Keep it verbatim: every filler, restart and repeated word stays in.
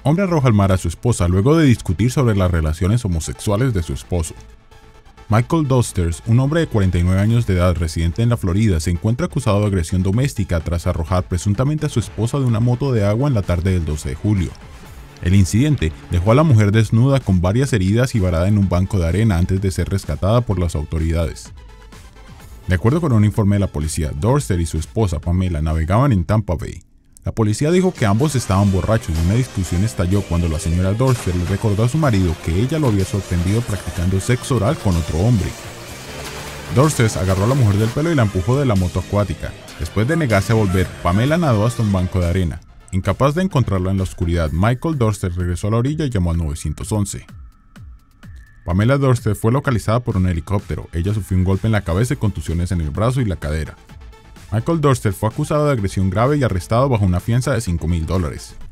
Hombre arroja al mar a su esposa luego de discutir sobre las relaciones homosexuales de su esposo. Michael Dosters, un hombre de cuarenta y nueve años de edad residente en la Florida, se encuentra acusado de agresión doméstica tras arrojar presuntamente a su esposa de una moto de agua en la tarde del doce de julio. El incidente dejó a la mujer desnuda con varias heridas y varada en un banco de arena antes de ser rescatada por las autoridades. De acuerdo con un informe de la policía, Dorster y su esposa Pamela navegaban en Tampa Bay. La policía dijo que ambos estaban borrachos y una discusión estalló cuando la señora Dorster le recordó a su marido que ella lo había sorprendido practicando sexo oral con otro hombre. Dorster agarró a la mujer del pelo y la empujó de la moto acuática. Después de negarse a volver, Pamela nadó hasta un banco de arena. Incapaz de encontrarla en la oscuridad, Michael Dorster regresó a la orilla y llamó al nueve once. Pamela Dorster fue localizada por un helicóptero. Ella sufrió un golpe en la cabeza y contusiones en el brazo y la cadera. Michael Dorster fue acusado de agresión grave y arrestado bajo una fianza de cinco mil dólares.